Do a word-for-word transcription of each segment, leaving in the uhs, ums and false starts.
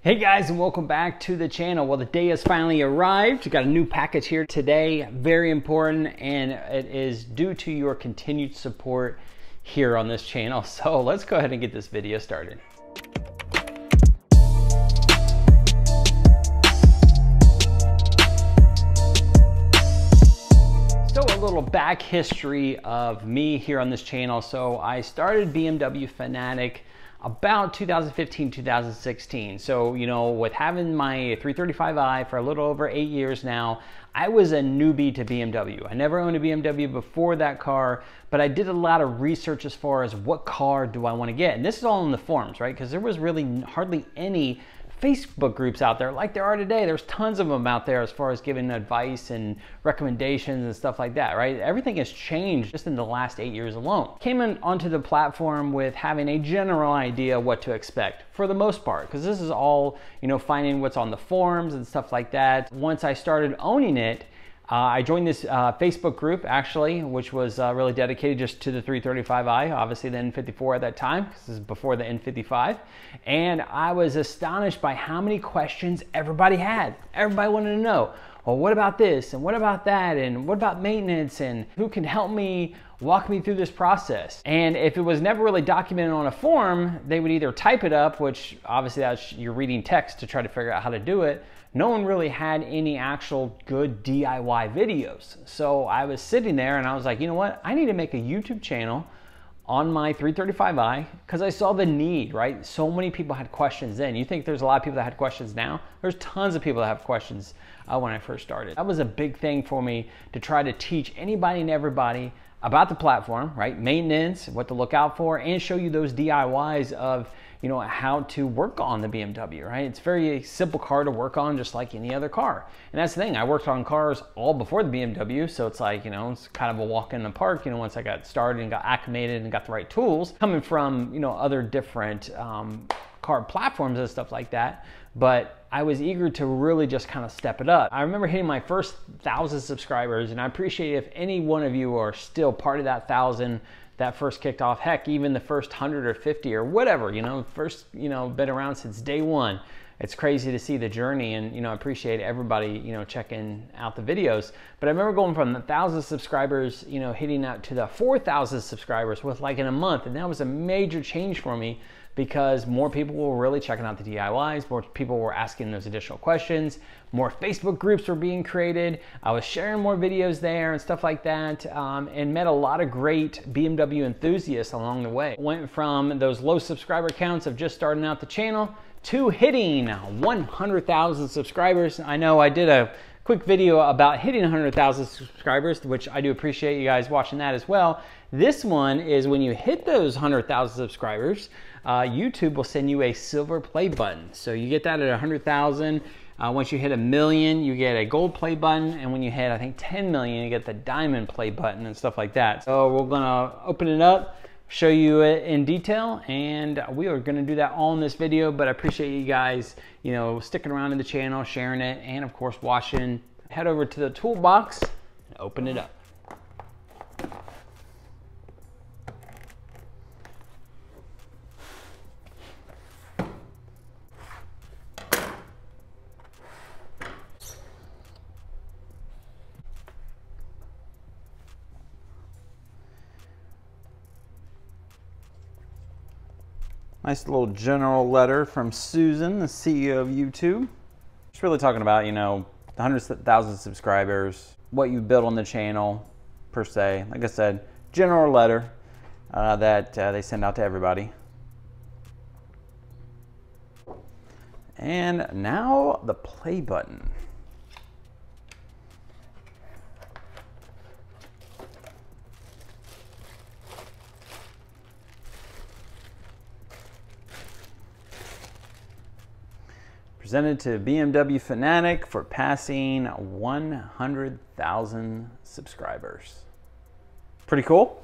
Hey guys, and welcome back to the channel. Well, the day has finally arrived. We got a new package here today, very important, and it is due to your continued support here on this channel. So let's go ahead and get this video started. So a little back history of me here on this channel. So I started B M W Fanatic about two thousand fifteen, two thousand sixteen. So, you know, with having my three thirty-five i for a little over eight years now, I was a newbie to B M W. I never owned a B M W before that car, but I did a lot of research as far as what car do I want to get. And this is all in the forums, right? Because there was really hardly any Facebook groups out there like there are today. There's tons of them out there as far as giving advice and recommendations and stuff like that, right? Everything has changed just in the last eight years alone. Came in onto the platform with having a general idea what to expect for the most part, because this is all, you know, finding what's on the forums and stuff like that. Once I started owning it, Uh, I joined this uh, Facebook group actually, which was uh, really dedicated just to the three thirty-five i, obviously the N fifty-four at that time, this is before the N fifty-five. And I was astonished by how many questions everybody had. Everybody wanted to know, well, what about this? And what about that? And what about maintenance? And who can help me, walk me through this process? And if it was never really documented on a forum, they would either type it up, which obviously that's, you're reading text to try to figure out how to do it. No one really had any actual good D I Y videos. So I was sitting there and I was like, you know what? I need to make a YouTube channel on my three thirty-five i because I saw the need, right? So many people had questions then. You think there's a lot of people that had questions now? There's tons of people that have questions uh, when I first started. That was a big thing for me to try to teach anybody and everybody about the platform, right? Maintenance, what to look out for, and show you those D I Ys of, you know, how to work on the B M W, right? It's a very simple car to work on just like any other car. And that's the thing, I worked on cars all before the B M W, so it's like, you know, it's kind of a walk in the park, you know, once I got started and got acclimated and got the right tools, coming from, you know, other different um, car platforms and stuff like that. But I was eager to really just kind of step it up. I remember hitting my first thousand subscribers, and I appreciate if any one of you are still part of that thousand that first kicked off, heck, even the first hundred or fifty or whatever, you know, first, you know, been around since day one. It's crazy to see the journey, and, you know, I appreciate everybody, you know, checking out the videos. But I remember going from the thousand subscribers, you know, hitting out to the four thousand subscribers with like in a month. And that was a major change for me because more people were really checking out the D I Ys, more people were asking those additional questions, more Facebook groups were being created, I was sharing more videos there and stuff like that, um, and met a lot of great B M W enthusiasts along the way. Went from those low subscriber counts of just starting out the channel to hitting one hundred thousand subscribers. I know I did a quick video about hitting one hundred thousand subscribers, which I do appreciate you guys watching that as well. This one is when you hit those one hundred thousand subscribers, uh, YouTube will send you a silver play button. So you get that at one hundred thousand. Uh, once you hit a million, you get a gold play button. And when you hit, I think, ten million, you get the diamond play button and stuff like that. So we're gonna open it up, show you it in detail, and we are gonna do that all in this video. But I appreciate you guys, you know, sticking around in the channel, sharing it, and of course watching. Head over to the toolbox and open it up. Nice little general letter from Susan, the C E O of YouTube. Just really talking about, you know, the one hundred thousand subscribers, what you built on the channel per se. Like I said, general letter uh, that uh, they send out to everybody. And now the play button. Presented to B M W Fanatic for passing one hundred thousand subscribers. Pretty cool.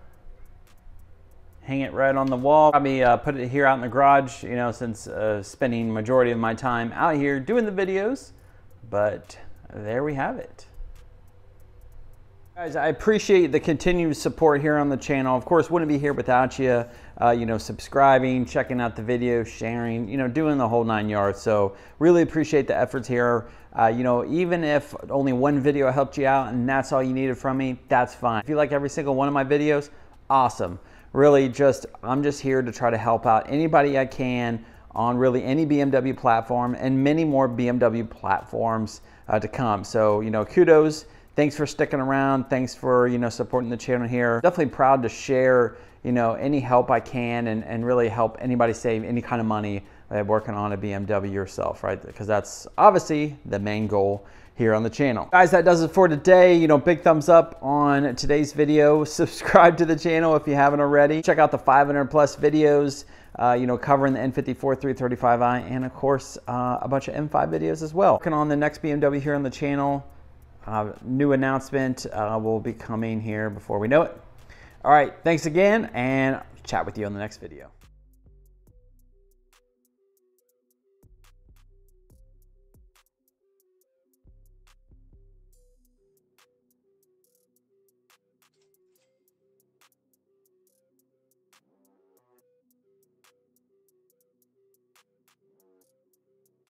Hang it right on the wall. Probably uh, put it here out in the garage, you know, since uh, spending majority of my time out here doing the videos. But there we have it. Guys, I appreciate the continued support here on the channel. Of course, wouldn't be here without you, uh, you know, subscribing, checking out the videos, sharing, you know, doing the whole nine yards. So really appreciate the efforts here. Uh, you know, even if only one video helped you out and that's all you needed from me, that's fine. If you like every single one of my videos, awesome. Really just, I'm just here to try to help out anybody I can on really any B M W platform and many more B M W platforms uh, to come. So, you know, kudos. Thanks for sticking around. Thanks for, you know, supporting the channel here. Definitely proud to share, you know, any help I can and, and really help anybody save any kind of money uh, working on a B M W yourself, right? Because that's obviously the main goal here on the channel. Guys, that does it for today. You know, big thumbs up on today's video. Subscribe to the channel if you haven't already. Check out the five hundred plus videos, uh, you know, covering the N fifty-four three thirty-five i and of course, uh, a bunch of M five videos as well. Working on the next B M W here on the channel. Uh, new announcement uh, will be coming here before we know it. All right, thanks again, and chat with you on the next video.